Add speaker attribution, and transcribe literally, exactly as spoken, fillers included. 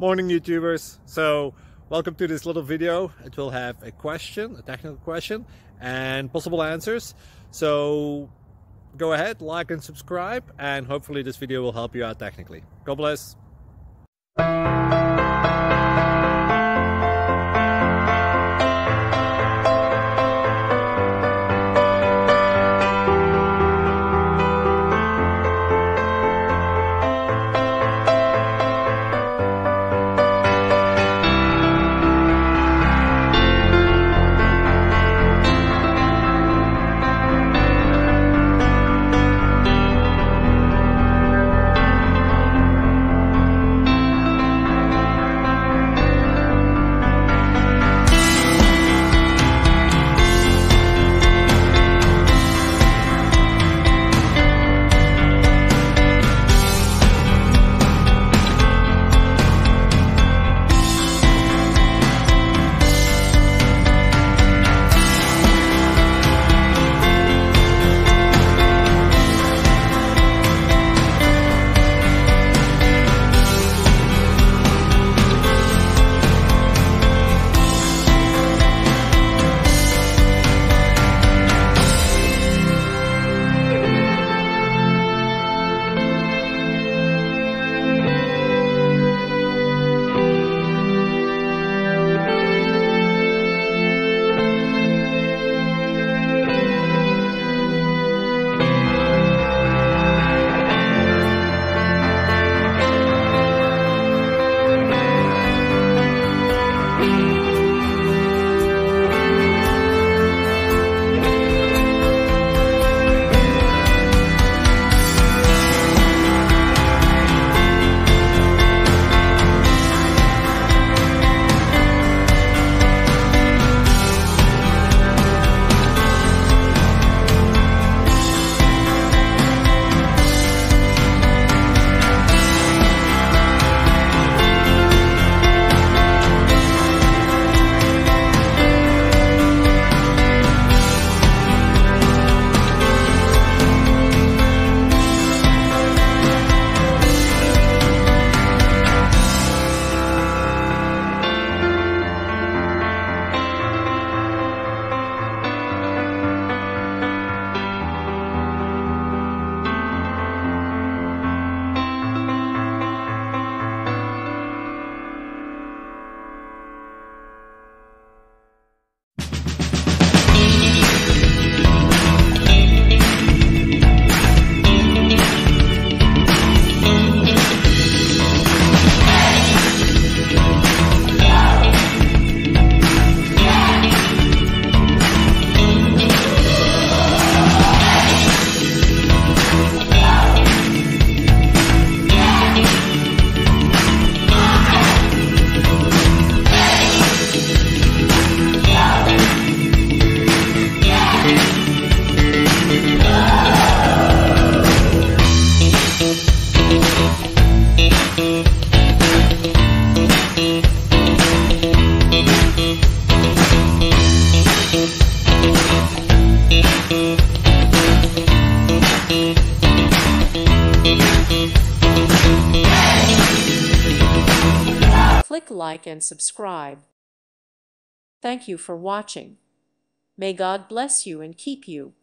Speaker 1: Morning YouTubers. So welcome to this little video. It will have a question, a technical question, and possible answers. So go ahead, like and subscribe, and hopefully this video will help you out technically. God bless.
Speaker 2: Click like and subscribe. Thank you for watching. May God bless you and keep you.